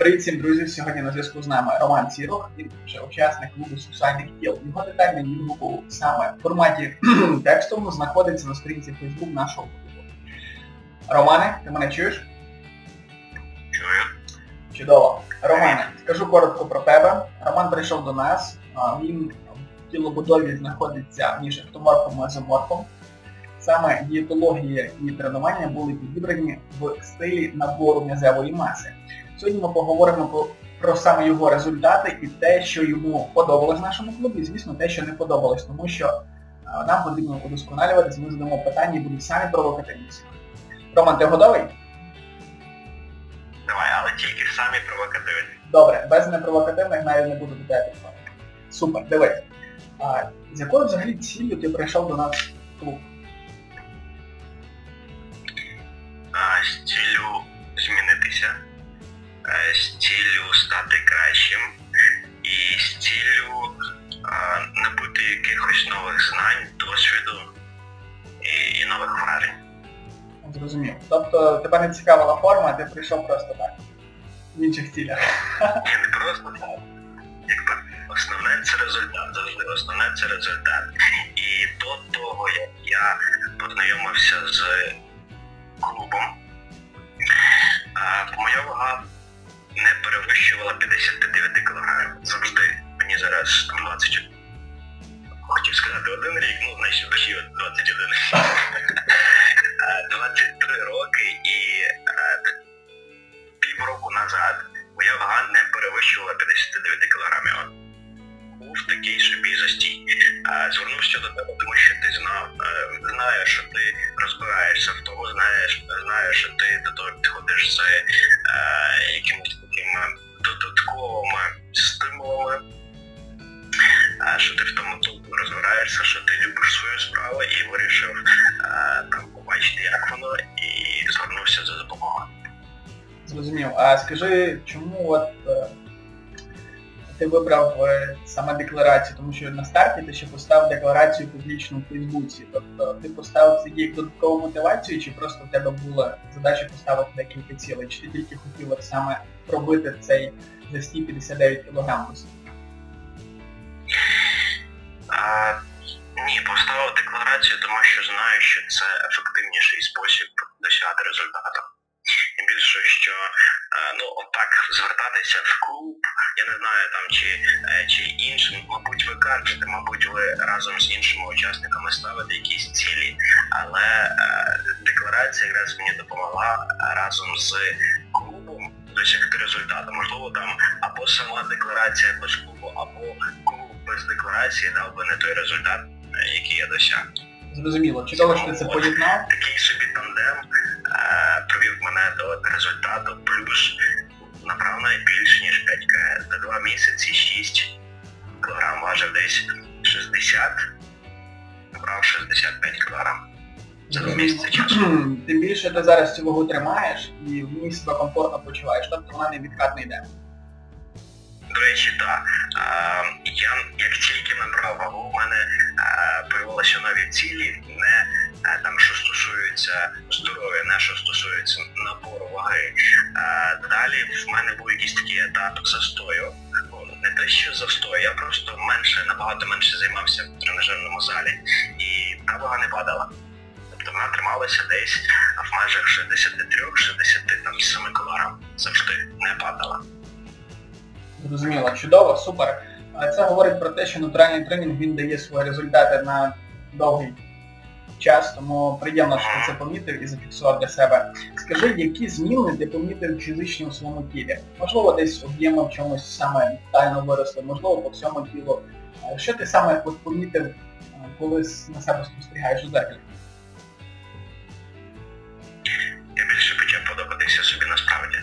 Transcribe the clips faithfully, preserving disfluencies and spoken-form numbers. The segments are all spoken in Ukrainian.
Привіт всім, друзі! Сьогодні на зв'язку з нами Роман Сірох, він вже учасник клубу сексуальних тіл. Його детальний відгук саме в форматі текстовому знаходиться на сторінці Facebook нашого клубу. Романе, ти мене чуєш? Чую. Чудово. Романе, скажу коротко про тебе. Роман прийшов до нас, він в тілобудові знаходиться між ектоморфом і мезоморфом. Саме дієтологія і тренування були підібрані в стилі набору м'язевої маси. Сьогодні ми поговоримо про, про саме його результати і те, що йому подобалось в нашому клубі, і, звісно, те, що не подобалось, тому що а, нам потрібно удосконалюватись, ми задамо питання і будуть самі провокативні. Роман, ти готовий? Давай, але тільки самі провокативні. Добре, без непровокативних навіть не буду до тебе підходити. Супер, дивись. А, з якою взагалі ціллю ти прийшов до нас в клуб? А, з ціллю змінитися. З ціллю стати кращим і з ціллю а, набути якихось нових знань, досвіду і, і нових вражень. Зрозумів. Тобто тебе не цікавила форма, а ти прийшов просто так, в інших цілях. Ні, не просто так. Якби основне це результат, завжди основне це результат. І до того, як я познайомився з клубом, а, моя вага не перевищувала п'ятдесят дев'ять кілограмів. Завжди. Мені зараз двадцять. Хотів сказати один рік, ну, значить, душі двадцять один. двадцять три роки і півроку назад моя вага не перевищувала п'ятдесят дев'ять кілограмів. Був такий собі застій. Звернувся до тебе, тому що ти знав, знаєш, що ти розбираєшся в тому, знаєш, знаєш, що ти до того підходиш з якимось такими додатковими стимулами, що ти в тому толку розбираєшся, що ти любиш свою справу і вирішив там побачити, як воно, і звернувся за допомогою. Зрозумів. А скажи, чому от ти вибрав саме декларацію, тому що на старті ти ще поставив декларацію публічну в Фейсбуці. Тобто ти поставив це як додаткову мотивацію, чи просто в тебе була задача поставити декілька цілей, чи ти тільки хотів от саме пробити цей застій п'ятдесят дев'ять кілограмів? А, ні, поставив декларацію, тому що знаю, що це ефективніший спосіб досягати результату. І більше, що ну, отак звертатися в клуб, я не знаю там, чи, чи іншим, мабуть, ви кажете, мабуть, ви разом з іншими учасниками ставите якісь цілі, але е, декларація якраз мені допомогла разом з клубом досягти результату. Можливо, там або сама декларація без клубу, або клуб без декларації дав би не той результат, який я досяг. Зрозуміло. Чудово, що ти це поєднав. Такий собі тандем е, привів мене до результату, плюс набрав найбільш ніж п'ять кілограмів. За два місяці шість кілограм, важив десь шістдесят, набрав шістдесят п'ять кілограм. За два місяці часу. Тим більше ти зараз цю вагу тримаєш і в ній себе комфортно почуваєш, тобто вона не відкат не йде. До речі, так. Я, як тільки набрав вагу, в мене появилися нові цілі, не там, що стосується здоров'я, не що стосується набору ваги. Далі в мене був якийсь такий етап застою. Не те, що застою, я просто менше, набагато менше займався в тренажерному залі. І та вага не падала. Тобто вона трималася десь в межах шістдесят три - шістдесят сім кілограм. Завжди не падала. Зрозуміло, чудово, супер. Це говорить про те, що натуральний тренінг, він дає свої результати на довгий час, тому приємно, що ти це помітив і зафіксував для себе. Скажи, які зміни ти помітив фізично у своєму тілі? Можливо, десь об'єми в чомусь саме детально виросли, можливо, по всьому тілу. Що ти саме от помітив, коли на себе спостерігаєш у дзеркалі? Я більше почав подобатися собі насправді.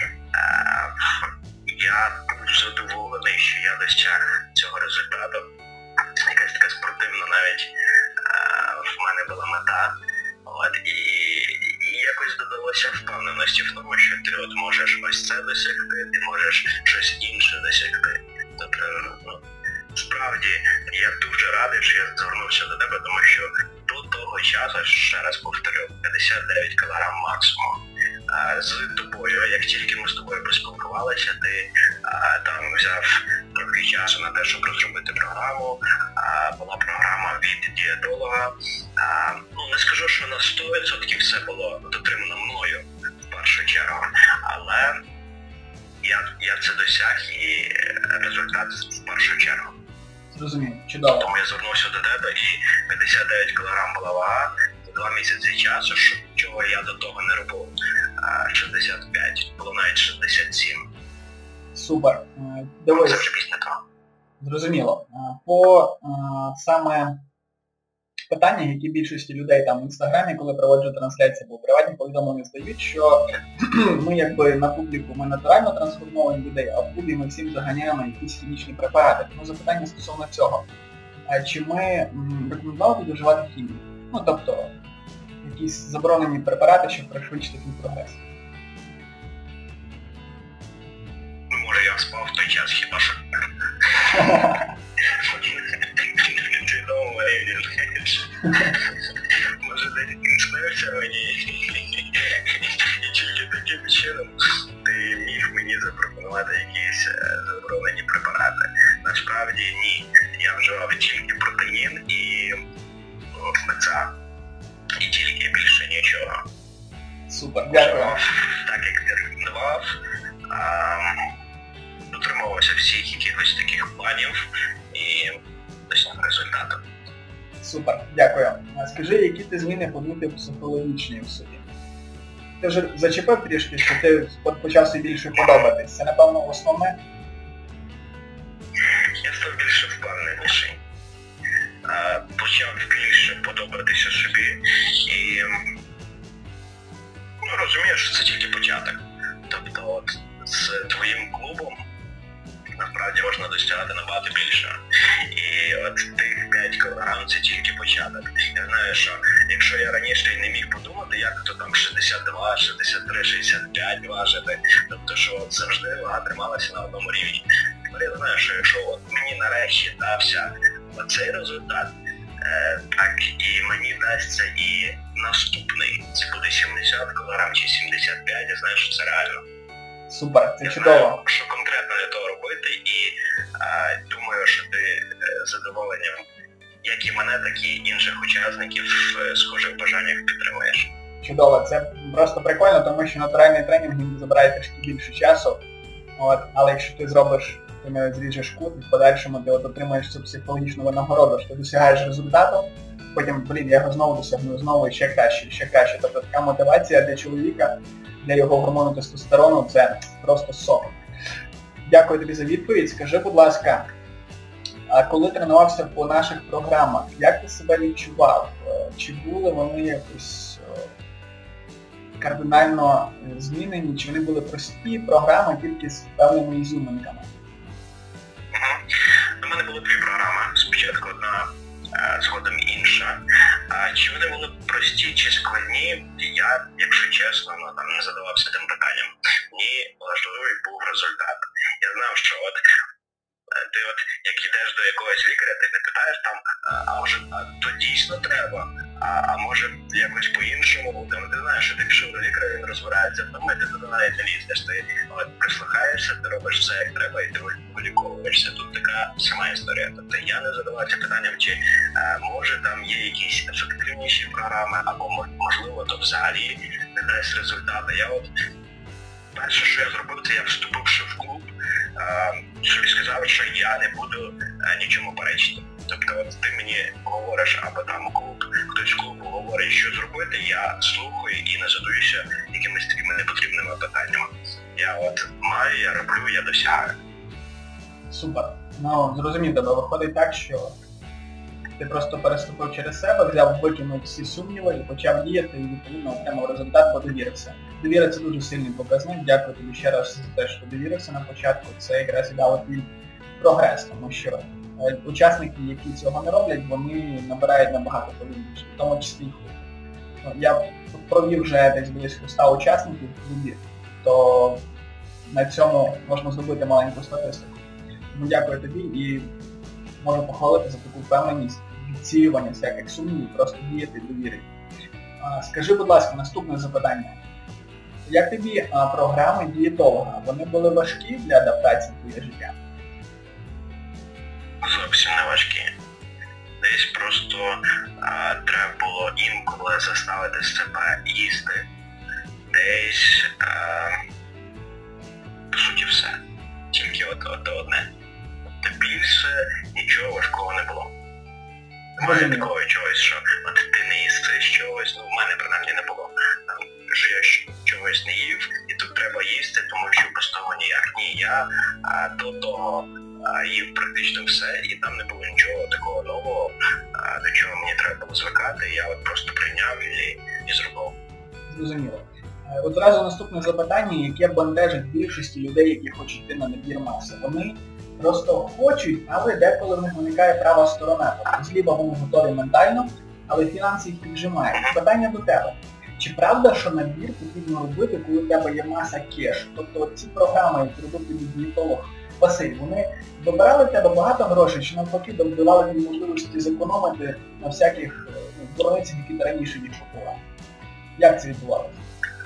Я був задоволений, що я досяг цього результату. Якась така спортивна навіть в мене була мета. От, і, і якось додалося впевненості в тому, що ти от можеш ось це досягти, ти можеш щось інше досягти. Тобто, ну, справді, я дуже радий, що я звернувся до тебе, тому що до того часу, ще раз повторю, п'ятдесят дев'ять кілограм максимум. з тобою. Як тільки ми з тобою поспілкувалися, ти там взяв трохи часу на те, щоб розробити програму. Була програма від дієтолога. Ну, не скажу, що на сто відсотків все було дотримано мною в першу чергу, але я, я це досяг і результат в першу чергу. Зрозумів, чудово. Тому я звернувся до тебе і п'ятдесят дев'ять кілограм була вага за два місяці часу, що, чого я до того не робив. шістдесят п'ять, було навіть шістдесят сім. Супер. Дивись. Це вже після того. Зрозуміло. По а, саме питання, які більшості людей там в інстаграмі, коли проводжу трансляції або приватні повідомлення, здають, що ми якби на публіку ми натурально трансформуємо людей, а в клубі ми всім заганяємо якісь хімічні препарати. Тому запитання стосовно цього. А чи ми м, рекомендували тобі вживати хімію? Ну тобто, якісь заборонені препарати, щоб пришвидшити твій прогрес? Може я спав в той час, хіба що? Може десь снився мені і тільки таким чином ти міг мені запропонувати якісь заборонені препарати. Насправді ні. Я вживав тільки протеїн і спеца. І тільки більше нічого. Супер, дякую. Так як ти рекомендував, дотримувався всіх якихось таких планів і досяг результату. Супер, дякую. А скажи, які ти зміни помітив психологічні в собі? Ти вже зачепив трішки, що ти почав собі більше подобатись. Це, напевно, основне? Я став більше впевненіший. Почав більше подобатися собі і, ну, розумієш, це тільки початок. Тобто от з твоїм клубом насправді можна досягати набагато більше. І от тих п'ять кілограм це тільки початок. Я знаю, що якщо я раніше не міг подумати, як то там шістдесят два, шістдесят три, шістдесят п'ять важити, тобто що от завжди вага трималася на одному рівні. Тепер я знаю, що якщо от мені нарешті дався оцей результат, е, так і мені дасться і наступний. Це буде сімдесят кілограм чи сімдесят п'ять, я знаю, що це реально. Супер, це я чудово. Знаю, що конкретно для того робити, і е, думаю, що ти е, з задоволенням, як і мене, так і інших учасників е, схожих бажаннях підтримуєш. Чудово, це просто прикольно, тому що натуральний тренінг він забирає трішки більше часу. От, але якщо ти зробиш, ти не зріжеш кут, і в подальшому ти от отримаєш цю психологічну винагороду, що ти досягаєш результату, потім, блін, я його знову досягну, знову і ще краще, ще краще. Тобто така мотивація для чоловіка, для його гормону тестостерону, це просто сок. Дякую тобі за відповідь. Скажи, будь ласка, а коли тренувався по наших програмах, як ти себе відчував? Чи були вони якось кардинально змінені, чи вони були прості програми тільки з певними ізюминками? У мене було дві програми. Спочатку одна, згодом інша. Чи вони були прості чи складні, я, якщо чесно, ну, там не задавався тим питанням. Мені важливий був результат. Я знав, що от ти от, як ідеш до якогось лікаря, ти не питаєш там, а може, а то дійсно треба, а, а може якось по-іншому, ти, ти знаєш, що ти пішов до лікаря, він розбирається, там ти туди навіть не лізеш, ти от, прислухаєшся, ти робиш все як треба і ти виліковуєшся. Тут така сама історія. Тобто я не задавався питанням, чи а, може там є якісь ефективніші програми, або можливо то взагалі не дасть результату. Я от перше, що я зробив, це я вступивши в клуб, собі сказав, що я не буду а, нічому перечити. Тобто от ти мені говориш, або там клуб, хтось з клубу говорить, що зробити, я слухаю і не задаюся якимись такими непотрібними питаннями. Я от маю, я роблю, я досягаю. Супер. Ну, зрозумів тебе, виходить так, що ти просто переступив через себе, взяв, викинув всі сумніви і почав діяти, і відповідно отримав результат, бо довірився. Довіра – це дуже сильний показник. Дякую тобі ще раз за те, що довірився на початку. Це якраз і дало твій прогрес, тому що е, учасники, які цього не роблять, вони набирають набагато повільніше, в тому числі і клуб. Я провів вже десь близько ста учасників в клубі, то на цьому можна зробити маленьку статистику. Тому дякую тобі і можу похвалити за таку впевненість, відсіювання всяких сумнівів, просто діяти і довірити. Скажи, будь ласка, наступне запитання. Як тобі а, програми дієтолога? Вони були важкі для адаптації в твоє життя? Зовсім не важкі. Десь просто а, треба було інколи заставити себе їсти. Десь, а, по суті, все. Тільки от, от одне. Та більше нічого важкого не було. Немає такого чогось, що от ти не їси чогось, ну в мене принаймні не було. Там, що я чогось не їв, і тут треба їсти, тому що без того ніяк. Ні, я а, до того а, їв практично все, і там не було нічого такого нового, а, до чого мені треба було звикати, я от просто прийняв і, і зробив. Зрозуміло. Одразу наступне запитання, яке бентежить більшості людей, які хочуть йти на набір маси. Вони просто хочуть, але деколи в них виникає права сторона. Тобто зліва вони готові ментально, але фінанси їх піджимають. Питання до тебе. Чи правда, що набір потрібно робити, коли в тебе є маса кеш? Тобто ці програми, які робив тобі дієтолог Василь, вони добирали в тебе багато грошей, чи навпаки давали тобі можливості зекономити на всяких ну, дурницях, які ти раніше не купував? Як це відбувалося?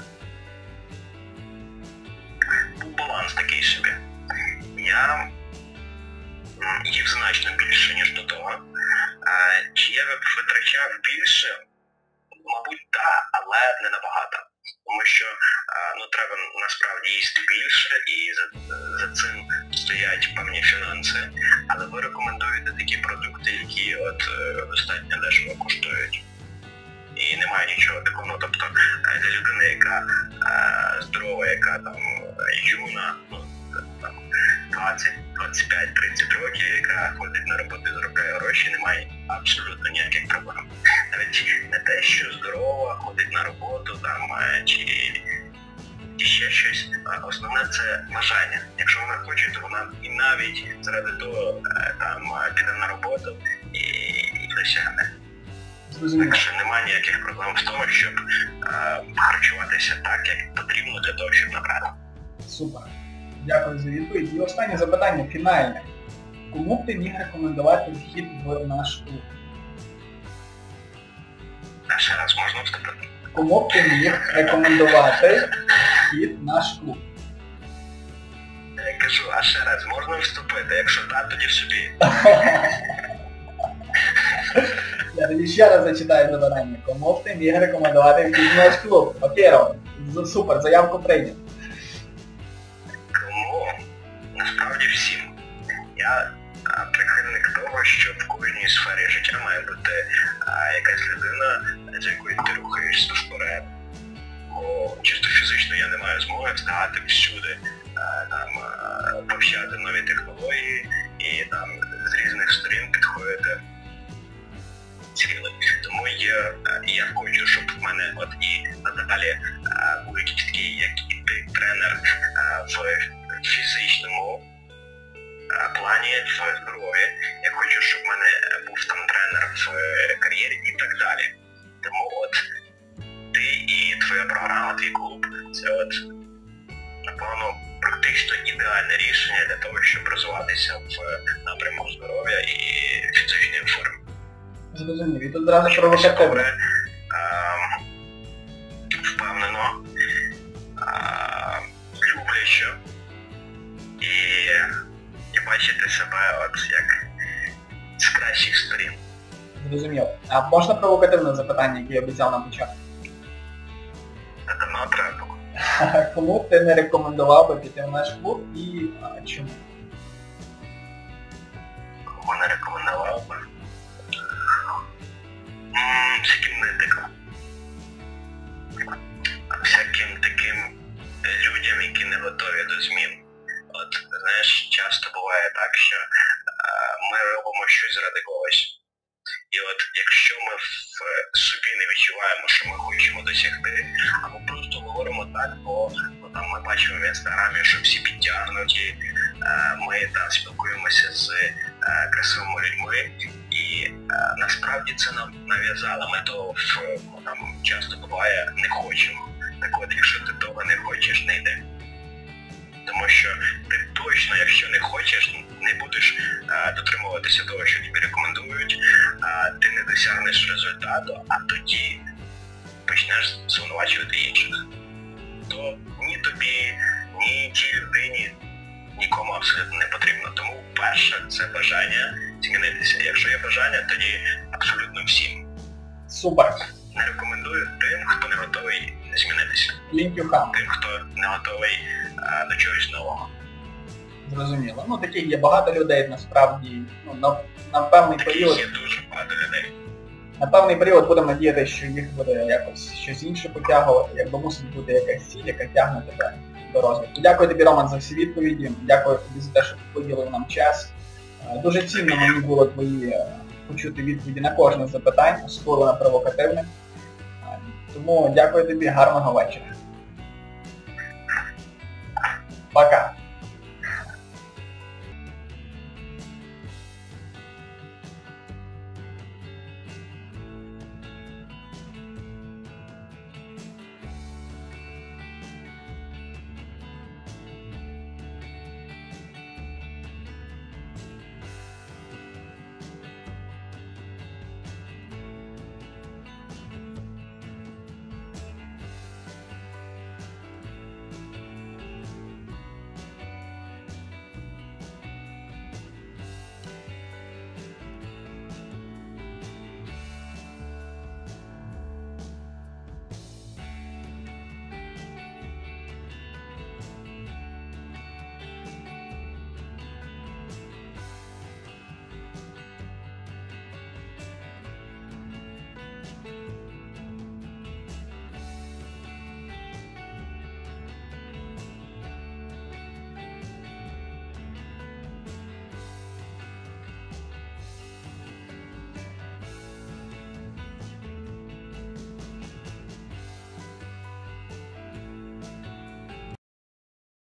Був баланс такий собі. Я їв значно більше, ніж до того. Чи я витрачав більше? Мабуть, так, але не набагато. Тому що ну, треба насправді їсти більше і за, за цим стоять певні фінанси. Але ви рекомендуєте такі продукти, які от достатньо дешево коштують. І немає нічого такого. Ну, тобто для людини, яка е, здорова, яка там юна, ну, там, двадцять, двадцять п'ять, тридцять років, яка ходить на роботу і заробляє гроші, немає абсолютно ніяких проблем. Навіть не те, що здорова, ходить на роботу там, чи, чи ще щось. Основне це бажання. Якщо вона хоче, то вона і навіть заради того там піде на роботу і, і досягне. Так що немає ніяких проблем в тому, щоб е, харчуватися так, як потрібно для того, щоб набрати. Супер. Дякую за відповідь. І останнє запитання, фінальне. Кому б ти міг рекомендувати вхід в наш клуб? А ще раз можна вступити? Кому б ти міг рекомендувати вхід в наш клуб? Я кажу, а ще раз можна вступити? Якщо так, тоді собі. Я тоді ще раз зачитаю запитання. Кому б ти міг рекомендувати вхід в наш клуб? Окей, Роман. Супер, заявку прийнято. Кому? Насправді всім. Я а, прихильник того, що в кожній сфері життя має бути а, якась людина, з якою ти рухаєшся вперед. Бо чисто фізично я не маю змоги встигати всюди, а, там, а, повчати нові технології і там з різних сторін підходити цілий. Тому я, я хочу, щоб в мене от і надалі а, був якийсь такий, як і ти, тренер а, в фізичному а, плані, в здоров'ї. Я хочу, щоб в мене був там тренер в кар'єрі і так далі. Тому от ти і твоя програма, твій клуб, це от, напевно, практично ідеальне рішення для того, щоб розвиватися в напрямку здоров'я і фізичної форми. Зрозумів. І тут одразу провокативно. Впевнено, люблячо і, і бачити себе от як з кращих сторін. Зрозумів. А можна провокативне запитання, яке я обіцяв на початку? Це давно треба було. Кому б ти не рекомендував би піти в наш клуб і а, чому? Кому не рекомендував би? Всяким нитикам. Всяким таким людям, які не готові до змін. От, знаєш, часто буває так, що е, ми робимо щось заради когось. І от якщо ми в собі не відчуваємо, що ми хочемо досягти, або просто говоримо так, бо, бо там ми бачимо в інстаграмі, що всі підтягнуті, е, ми там спілкуємося з е, красивими людьми, і е, насправді це нам нав'язало. Ми того в, там часто буває не хочемо. Так от, якщо ти того не хочеш, не йди. Тому що ти точно, якщо не хочеш, не будеш а, дотримуватися того, що тобі рекомендують, а, ти не досягнеш результату, а тоді почнеш звинувачувати інших. То то ні тобі, ні тій людині, нікому абсолютно не потрібно. Тому перше це бажання змінитися. Якщо є бажання, тоді абсолютно всім. Супер. Не рекомендую тим, хто не готовий змінитися. Лінькюха. Тим, хто не готовий а, до чогось нового. Зрозуміло. Ну таких є багато людей, насправді, ну, на, на певний Таких період. є дуже багато людей. На певний період будемо надіятися, що їх буде якось щось інше потягувати, якби мусить бути якась ціль, яка тягне тебе до розвитку. Дякую тобі, Роман, за всі відповіді. Дякую тобі за те, що ти поділив нам час. Е, Дуже цінно мені було твої е, почути відповіді на кожне з запитань, особливо на провокативне. Е, Тому дякую тобі, гарного вечора. Пока.